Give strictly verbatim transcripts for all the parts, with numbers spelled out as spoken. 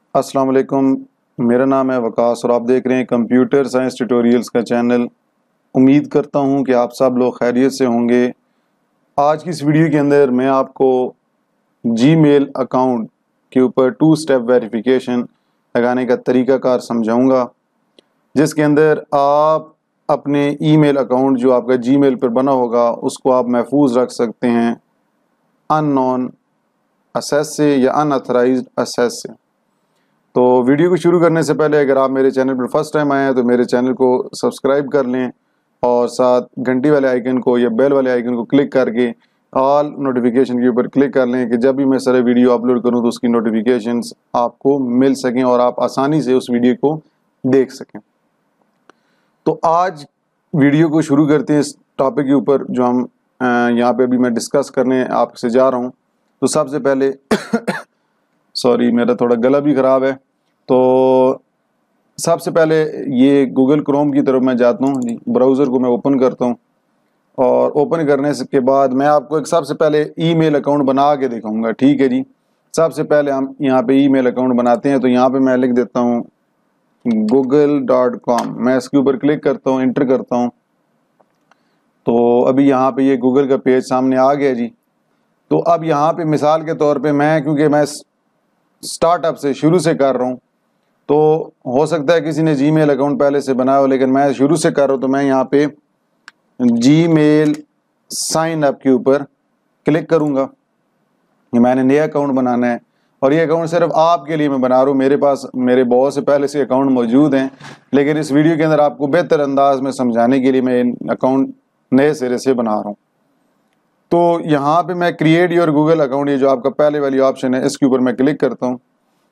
अस्सलाम वालेकुम, मेरा नाम है वकास और आप देख रहे हैं कंप्यूटर साइंस ट्यूटोरियल्स का चैनल। उम्मीद करता हूं कि आप सब लोग खैरियत से होंगे। आज की इस वीडियो के अंदर मैं आपको जीमेल अकाउंट के ऊपर टू स्टेप वेरिफिकेशन लगाने का तरीक़ाकार समझाऊंगा, जिसके अंदर आप अपने ईमेल अकाउंट जो आपका जीमेल पर बना होगा उसको आप महफूज रख सकते हैं अननोन एक्सेस से या अनऑथराइज्ड एक्सेस से। तो वीडियो को शुरू करने से पहले अगर आप मेरे चैनल पर फर्स्ट टाइम आए हैं तो मेरे चैनल को सब्सक्राइब कर लें और साथ घंटी वाले आइकन को या बेल वाले आइकन को क्लिक करके ऑल नोटिफिकेशन के ऊपर क्लिक कर लें कि जब भी मैं सारे वीडियो अपलोड करूं तो उसकी नोटिफिकेशंस आपको मिल सकें और आप आसानी से उस वीडियो को देख सकें। तो आज वीडियो को शुरू करते हैं इस टॉपिक के ऊपर जो हम यहाँ पे अभी मैं डिस्कस करने आपसे जा रहा हूँ। तो सबसे पहले सॉरी मेरा थोड़ा गला भी ख़राब है, तो सबसे पहले ये गूगल क्रोम की तरफ मैं जाता हूँ जी। ब्राउज़र को मैं ओपन करता हूँ और ओपन करने के बाद मैं आपको एक सबसे पहले ईमेल अकाउंट बना के दिखाऊंगा। ठीक है जी। सबसे पहले हम यहाँ पे ईमेल अकाउंट बनाते हैं। तो यहाँ पे मैं लिख देता हूँ गूगल डॉट कॉम। मैं इसके ऊपर क्लिक करता हूँ, इंटर करता हूँ। तो अभी यहाँ पे ये गूगल का पेज सामने आ गया जी। तो अब यहाँ पे मिसाल के तौर पे मैं, क्योंकि मैं स्टार्टअप से शुरू से कर रहा हूँ, तो हो सकता है किसी ने जीमेल अकाउंट पहले से बनाया हो, लेकिन मैं शुरू से कर रहा हूँ। तो मैं यहाँ पे जीमेल साइन अप के ऊपर क्लिक करूँगा। मैंने नया अकाउंट बनाना है और ये अकाउंट सिर्फ आपके लिए मैं बना रहा हूँ। मेरे पास मेरे बहुत से पहले से अकाउंट मौजूद हैं, लेकिन इस वीडियो के अंदर आपको बेहतर अंदाज में समझाने के लिए मैं अकाउंट नए सिरे से बना रहा हूँ। तो यहाँ पे मैं क्रिएट योर गूगल अकाउंट, ये जो आपका पहले वाली ऑप्शन है, इसके ऊपर मैं क्लिक करता हूँ।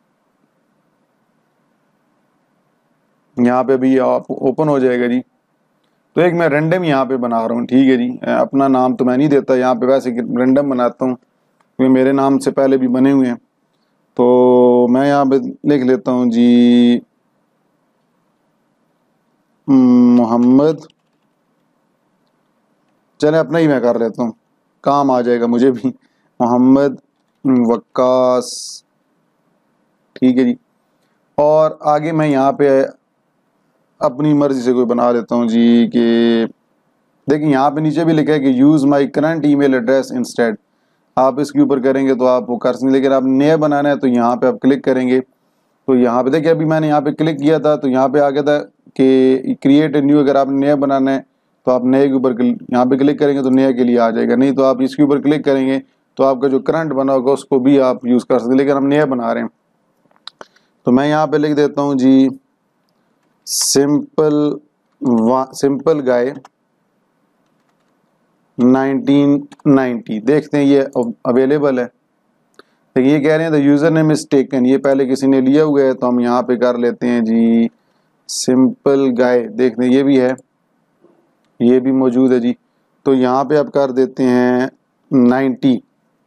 यहाँ पे भी आप ओपन हो जाएगा जी। तो एक मैं रैंडम यहाँ पे बना रहा हूँ। ठीक है जी। अपना नाम तो मैं नहीं देता यहाँ पे, वैसे रैंडम बनाता हूँ क्योंकि मेरे नाम से पहले भी बने हुए हैं। तो मैं यहाँ पे लिख लेता हूँ जी मोहम्मद। चले अपना ही मैं कर लेता हूँ, काम आ जाएगा मुझे भी। मोहम्मद वक्कास। ठीक है जी। और आगे मैं यहाँ पे अपनी मर्जी से कोई बना लेता हूँ जी कि देखिए यहाँ पे नीचे भी लिखा है कि use my current email address instead. आप इसके ऊपर करेंगे तो आप वो कर सकते, लेकिन आप नया बनाना है तो यहाँ पे आप क्लिक करेंगे। तो यहाँ पे देखिए अभी मैंने यहाँ पे क्लिक किया था तो यहाँ पे आ गया था कि क्रिएट ए न्यू। अगर आप नया बनाना है तो आप नए के ऊपर यहाँ पे क्लिक करेंगे तो नया के लिए आ जाएगा, नहीं तो आप इसके ऊपर क्लिक करेंगे तो आपका जो करंट बना होगा उसको भी आप यूज़ कर सकते, लेकिन हम नया बना रहे हैं। तो मैं यहाँ पे लिख देता हूँ जी simple simple guy nineteen ninety. देखते हैं ये अवेलेबल है। तो ये कह रहे हैं the user name is taken, ये पहले किसी ने लिया हुआ है, तो हम यहाँ पे कर लेते हैं जी सिंपल गाय। देखते हैं ये भी है, ये भी मौजूद है जी। तो यहाँ पे आप कर देते हैं नाइंटी,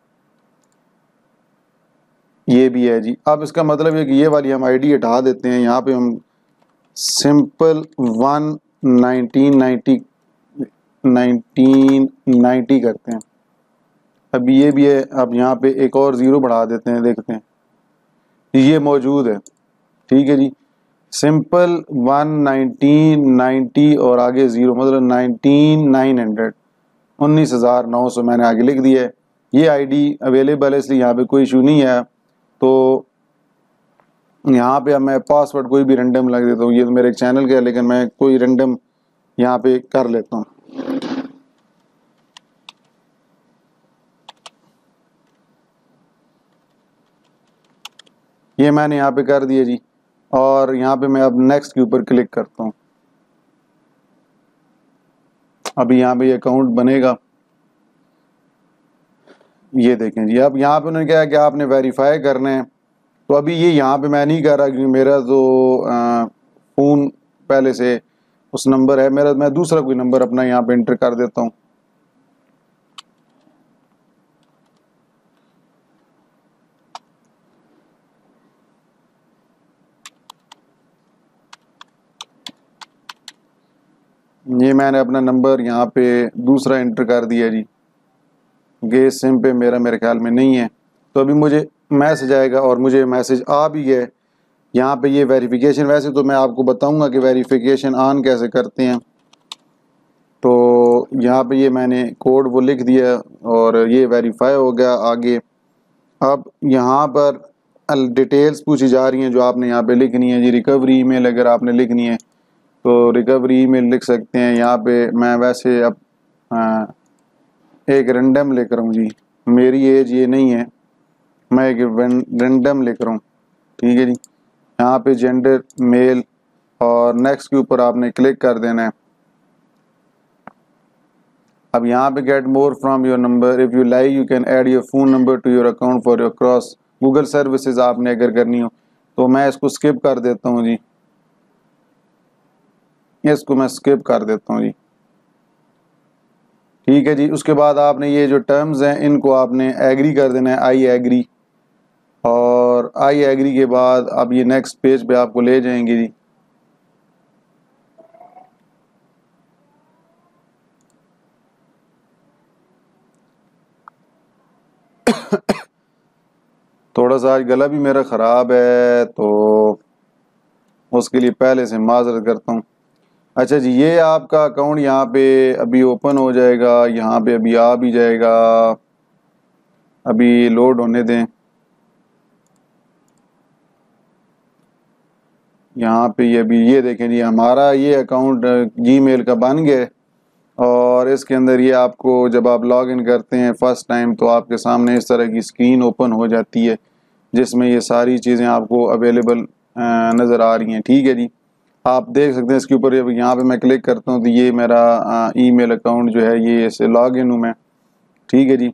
ये भी है जी। अब इसका मतलब है कि ये वाली हम आईडी हटा देते हैं। यहाँ पे हम simple one nineteen ninety nineteen ninety करते हैं। अब ये भी है। अब यहाँ पे एक और ज़ीरो बढ़ा देते हैं, देखते हैं ये मौजूद है। ठीक है जी। सिंपल वन नाइनटीन नाइंटी और आगे ज़ीरो, मतलब नाइनटीन नाइन हंड्रेड उन्नीस हज़ार नौ सौ मैंने आगे लिख दिया है। ये आईडी अवेलेबल है, इसलिए यहाँ पे कोई इशू नहीं है। तो यहाँ पे अब मैं पासवर्ड कोई भी रैंडम लग देता हूँ। ये तो मेरे चैनल का है, लेकिन मैं कोई रैंडम यहाँ पे कर लेता हूँ। ये मैंने यहाँ पे कर दिया जी। और यहाँ पे मैं अब नेक्स्ट के ऊपर क्लिक करता हूँ। अभी यहाँ पे ये अकाउंट बनेगा, ये देखें जी। अब यहाँ पे उन्होंने कहा कि आपने वेरीफाई करना है। तो अभी ये यहाँ पे मैं नहीं कर रहा क्योंकि मेरा जो फ़ोन पहले से उस नंबर है मेरा, मैं दूसरा कोई नंबर अपना यहाँ पे इंटर कर देता हूँ। ये मैंने अपना नंबर यहाँ पे दूसरा इंटर कर दिया जी। गैस सिम पे मेरा मेरे ख्याल में नहीं है। तो अभी मुझे मैसेज आएगा और मुझे मैसेज आ भी गया یہاں پہ یہ ویریفیکیشن، ویسے تو میں آپ کو بتاؤں گا کہ ویریفیکیشن آن کیسے کرتے ہیں. تو یہاں پہ یہ میں نے کوڈ وہ لکھ دیا اور یہ ویریفائی ہو گیا. آگے اب یہاں پر ڈیٹیلز پوچھی جا رہی ہیں جو آپ نے یہاں پہ لکھنی ہے. جی ریکوری ای میل اگر آپ نے لکھنی ہے تو ریکوری ای میل لکھ سکتے ہیں. یہاں پہ میں ویسے اب ایک رینڈم لکھ رہا ہوں. جی میری ایج یہ نہیں ہے، میں ایک رینڈم لکھ رہا ہوں. ٹھیک ہے جی. یہاں پہ جینڈر میل اور نیکسٹ کے اوپر آپ نے کلک کر دینا ہے. اب یہاں پہ get more from your number if you like you can add your phone number to your account for your across Google services. آپ نے اگر کرنی ہو تو میں اس کو اسکپ کر دیتا ہوں. جی اس کو میں اسکپ کر دیتا ہوں. جی ٹھیک ہے جی. اس کے بعد آپ نے یہ جو ٹرمز ہیں ان کو آپ نے ایگری کر دینا ہے، آئی ایگری. اور آئی ایگری کے بعد اب یہ نیکسٹ پیج پہ آپ کو لے جائیں گے. جی تھوڑا سا آج گلا بھی میرا خراب ہے تو اس کے لیے پہلے سے معذرت کرتا ہوں. اچھا جی، یہ آپ کا اکاؤنٹ یہاں پہ ابھی اوپن ہو جائے گا. یہاں پہ ابھی آ بھی جائے گا، ابھی لوڈ ہونے دیں. یہاں پہ یہ ابھی یہ دیکھیں جی ہمارا یہ اکاؤنٹ جی میل کا بن گیا. اور اس کے اندر یہ آپ کو جب آپ لاگ ان کرتے ہیں فرسٹ ٹائم تو آپ کے سامنے اس طرح کی اسکرین اوپن ہو جاتی ہے جس میں یہ ساری چیزیں آپ کو اویلیبل نظر آ رہی ہیں. ٹھیک ہے جی. آپ دیکھ سکتے ہیں اس کے اوپر یہاں پہ میں کلک کرتا ہوں تو یہ میرا ای میل اکاؤنٹ جو ہے یہ اسے لاگ ان ہوں میں. ٹھیک ہے جی.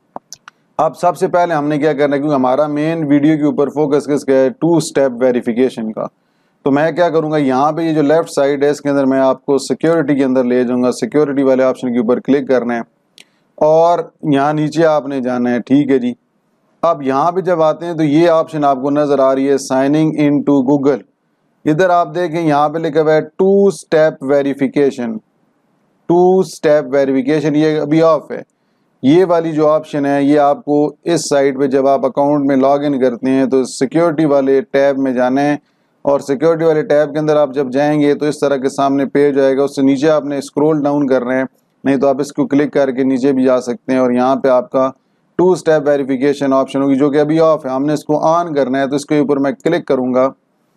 اب سب سے پہلے ہم نے کیا کرنا ہے، کیونکہ ہمارا مین ویڈیو کے اوپر فوکس کس کا ہے، ٹو سٹیپ ویریفیکیشن کا. تو میں کیا کروں گا، یہاں پہ یہ جو لیفٹ سائڈ ہے اس کے اندر میں آپ کو سیکیورٹی کے اندر لے جاؤں گا. سیکیورٹی والے آپشن کے اوپر کلک کرنا ہے اور یہاں نیچے آپ نے جانا ہے. ٹھیک ہے جی. اب یہاں پہ جب آتے ہیں تو یہ آپشن آپ کو نظر آ رہی ہے سائننگ ان ٹو گوگل. ادھر آپ دیکھیں یہاں پہ لکھا ہوا ہے two step verification. Two step verification یہ ابھی آف ہے. یہ والی جو آپشن ہے یہ آپ کو اس سائٹ پہ جب آپ اکاؤنٹ میں لاگ ان کرتے ہیں تو سیکیورٹی والے ٹیب میں جانا ہے اور سیکیورٹی والے ٹیب کے اندر آپ جب جائیں گے تو اس طرح کے سامنے پیج آئے گا. اس سے نیچے آپ نے اسکرول ڈاؤن کر رہے ہیں، نہیں تو آپ اس کو کلک کر کے نیچے بھی جا سکتے ہیں اور یہاں پہ آپ کا ٹو سٹیپ ویریفیکیشن آپشن ہوگی جو کہ ابھی آف ہے. ہم نے اس کو آن کرنا ہے تو اس کے اوپر میں کلک کروں گا.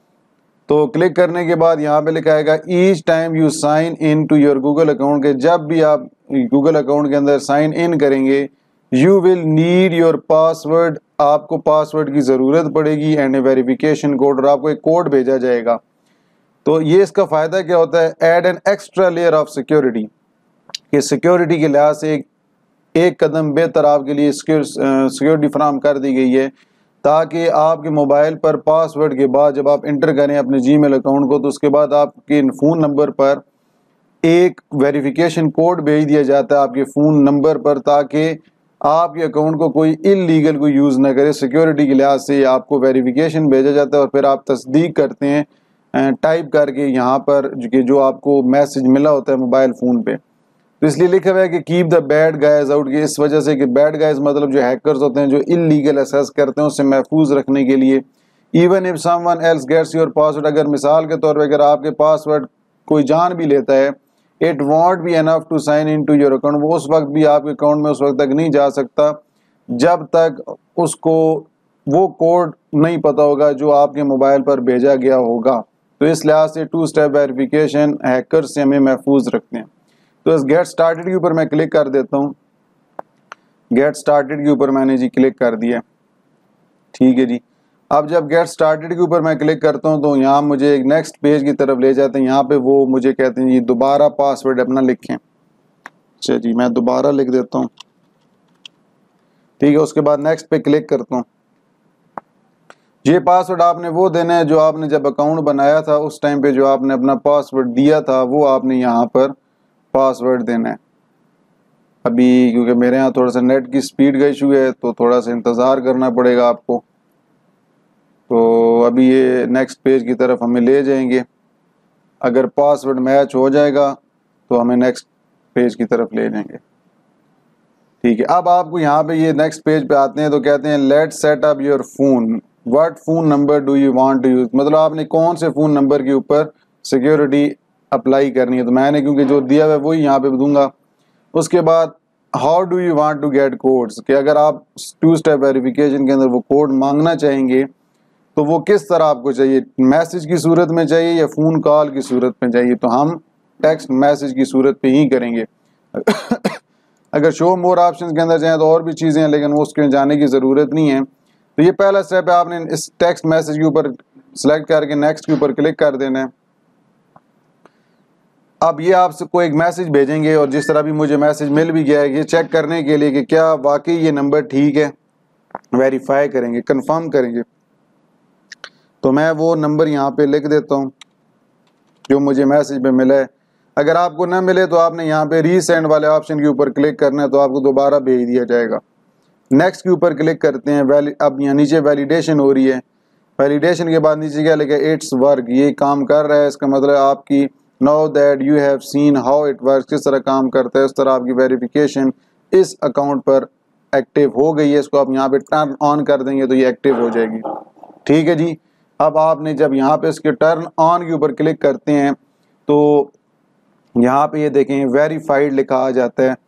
تو کلک کرنے کے بعد یہاں پہ لکھا آئے گا each time you sign in to your Google account کے جب بھی آپ گوگل اکاؤنٹ کے اندر سائن ان کریں گے you will need your password. آپ کو پاسورڈ کی ضرورت پڑے گی اینڈ اے ویریفیکیشن کوڈ، اور آپ کو ایک کوڈ بھیجا جائے گا. تو یہ اس کا فائدہ کیا ہوتا ہے، add an extra layer of security, کہ سیکیورٹی کے لحاظ سے ایک ایک قدم بہتر آپ کے لیے سیکیورٹی فراہم کر دی گئی ہے تاکہ آپ کے موبائل پر پاسورڈ کے بعد جب آپ انٹر کریں اپنے جی میل اکاؤنٹ کو تو اس کے بعد آپ کے فون نمبر پر ایک ویریفیکیشن کوڈ بھیج دیا جاتا ہے آپ کے فون نمبر پر تاکہ آپ کے اکاؤنٹ کو کوئی انلیگل کو یوز نہ کرے. سیکیورٹی کے لحاظ سے آپ کو ویریفیکیشن بھیجا جاتا ہے اور پھر آپ تصدیق کرتے ہیں ٹائپ کر کے یہاں پر جو آپ کو میسج ملا ہوتا ہے موبائل فون پہ. تو اس لیے لکھا ہوا ہے کہ keep the bad guys out, کی اس وجہ سے کہ بیڈ گائز مطلب جو ہیکرز ہوتے ہیں جو انلیگل ایکسیس کرتے ہیں اس سے محفوظ رکھنے کے لیے. Even if someone else gets your password, اگر مثال کے طور پہ اگر آپ کے پاسورڈ کوئی جان بھی لیتا ہے it won't be enough to sign in to your account, وہ اس وقت بھی آپ کے اکاؤنٹ میں اس وقت تک نہیں جا سکتا جب تک اس کو وہ کوڈ نہیں پتا ہوگا جو آپ کے موبائل پر بھیجا گیا ہوگا. تو اس لحاظ سے ٹو سٹیپ ویریفیکیشن ہیکر سے ہمیں محفوظ رکھتے ہیں. تو اس گیٹ سٹارٹڈ کے اوپر میں کلک کر دیتا ہوں. گیٹ سٹارٹڈ کے اوپر میں نے جی کلک کر دیا. ٹھیک ہے جی. اب جب گیٹ سٹارٹڈ کے اوپر میں کلک کرتا ہوں تو یہاں مجھے ایک نیکسٹ پیج کی طرف لے جاتے ہیں. یہاں پہ وہ مجھے کہتے ہیں جی دوبارہ پاسورڈ اپنا لکھیں. اچھا جی میں دوبارہ لکھ دیتا ہوں. ٹھیک ہے. اس کے بعد نیکسٹ پہ کلک کرتا ہوں. یہ پاسورڈ آپ نے وہ دینا ہے جو آپ نے جب اکاؤنٹ بنایا تھا اس ٹائم پہ جو آپ نے اپنا پاسورڈ دیا تھا وہ آپ نے یہاں پر پاسورڈ دینا ہے. ابھی کیونکہ میرے ہاں تھوڑا سا نیٹ کی سپیڈ کا ایشو ہے تو تھوڑا سا انتظار کرنا پڑے گا آپ کو. تو ابھی یہ نیکسٹ پیج کی طرف ہمیں لے جائیں گے. اگر پاسورڈ میچ ہو جائے گا تو ہمیں نیکسٹ پیج کی طرف لے جائیں گے. ٹھیک ہے. اب آپ کو یہاں پہ یہ نیکسٹ پیج پہ آتے ہیں تو کہتے ہیں let set up your phone what phone number do you want to use, مطلب آپ نے کون سے فون نمبر کے اوپر سیکیورٹی اپلائی کرنی ہے. تو میں نے کیونکہ جو دیا ہوا ہے وہی یہاں پہ دوں گا. اس کے بعد how do you want to get codes, کہ اگر آپ ٹو اسٹیپ ویریفیکیشن کے اندر وہ کوڈ مانگنا چاہیں گے تو وہ کس طرح آپ کو چاہیے, میسج کی صورت میں چاہیے یا فون کال کی صورت میں چاہیے. تو ہم ٹیکسٹ میسج کی صورت پہ ہی کریں گے. اگر شو مور آپشنز کے اندر چاہیں تو اور بھی چیزیں ہیں, لیکن وہ اس کے جانے کی ضرورت نہیں ہے. تو یہ پہلا اسٹیپ ہے, آپ نے اس ٹیکسٹ میسج کے اوپر سلیکٹ کر کے نیکسٹ کے اوپر کلک کر دینا ہے. اب یہ آپ کو ایک میسج بھیجیں گے, اور جس طرح بھی مجھے میسج مل بھی گیا ہے, یہ چیک کرنے کے لیے کہ کیا واقعی یہ نمبر ٹھیک ہے, ویریفائی کریں گے, کنفرم کریں گے. تو میں وہ نمبر یہاں پہ لکھ دیتا ہوں جو مجھے میسج پہ ملا ہے. اگر آپ کو نہ ملے تو آپ نے یہاں پہ ری سینڈ والے آپشن کے اوپر کلک کرنا ہے, تو آپ کو دوبارہ بھیج دیا جائے گا. نیکسٹ کے اوپر کلک کرتے ہیں. اب یہاں نیچے ویلیڈیشن ہو رہی ہے. ویلیڈیشن کے بعد نیچے کیا لکھا ہے, اٹس ورک, یہ کام کر رہا ہے. اس کا مطلب آپ کی know that you have seen how it work, کس طرح کام کرتا ہے, اس طرح آپ کی ویریفیکیشن اس اکاؤنٹ پر ایکٹیو ہو گئی ہے. اس کو آپ یہاں پہ ٹرن آن کر دیں گے تو یہ ایکٹیو ہو جائے گی. ٹھیک ہے جی. اب آپ نے جب یہاں پہ اس کے ٹرن آن کے اوپر کلک کرتے ہیں تو یہاں پہ یہ دیکھیں ویریفائڈ لکھا آ جاتا ہے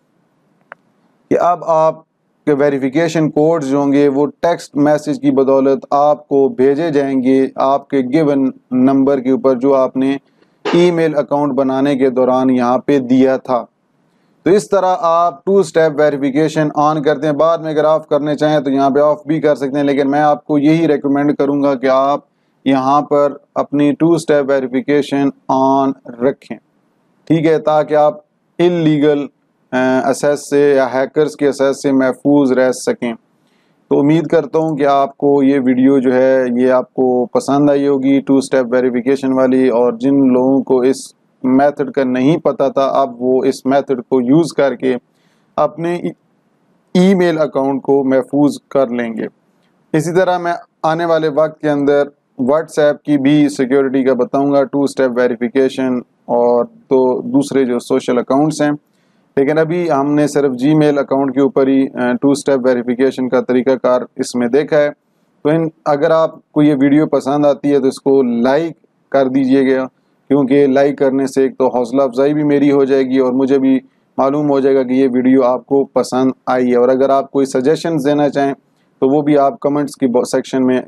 کہ اب آپ کے ویریفیکیشن کوڈز جو ہوں گے وہ ٹیکسٹ میسج کی بدولت آپ کو بھیجے جائیں گے آپ کے گیون نمبر کے اوپر جو آپ نے ای میل اکاؤنٹ بنانے کے دوران یہاں پہ دیا تھا. تو اس طرح آپ ٹو سٹیپ ویریفیکیشن آن کرتے ہیں. بعد میں اگر آف کرنے چاہیں تو یہاں پہ آف بھی کر سکتے ہیں, لیکن میں آپ کو یہی ریکمینڈ کروں گا کہ آپ یہاں پر اپنی ٹو سٹیپ ویریفیکیشن آن رکھیں. ٹھیک ہے, تاکہ آپ انلیگل اسیس سے یا ہیکرز کے اسیس سے محفوظ رہ سکیں. تو امید کرتا ہوں کہ آپ کو یہ ویڈیو جو ہے یہ آپ کو پسند آئی ہوگی, ٹو سٹیپ ویریفیکیشن والی. اور جن لوگوں کو اس میتھڈ کا نہیں پتہ تھا, اب وہ اس میتھڈ کو یوز کر کے اپنے ای میل اکاؤنٹ کو محفوظ کر لیں گے. اسی طرح میں آنے والے وقت کے اندر واٹس ایپ کی بھی سیکیورٹی کا بتاؤں گا, ٹو سٹیپ ویریفیکیشن اور تو دوسرے جو سوشل اکاؤنٹس ہیں. لیکن ابھی ہم نے صرف جی میل اکاؤنٹ کے اوپر ہی ٹو سٹیپ ویریفیکیشن کا طریقہ کار اس میں دیکھا ہے. تو ان اگر آپ کو یہ ویڈیو پسند آتی ہے تو اس کو لائک کر دیجئے گا, کیونکہ لائک کرنے سے ایک تو حوصلہ افزائی بھی میری ہو جائے گی اور مجھے بھی معلوم ہو جائے گا کہ یہ ویڈیو آپ کو پسند آئی ہے. اور اگر آپ کوئی سجیشنز دینا چاہیں تو وہ بھی آپ کمنٹس کی سیکشن میں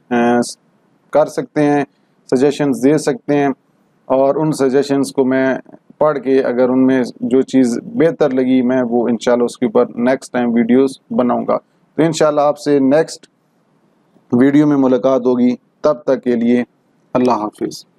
کر سکتے ہیں, سجیشنز دے سکتے ہیں, اور ان سجیشنز کو میں پڑھ کے اگر ان میں جو چیز بہتر لگی میں وہ انشاءاللہ اس کے اوپر نیکسٹ ٹائم ویڈیوز بناؤں گا. تو انشاءاللہ آپ سے نیکسٹ ویڈیو میں ملاقات ہوگی. تب تک کے لیے اللہ حافظ.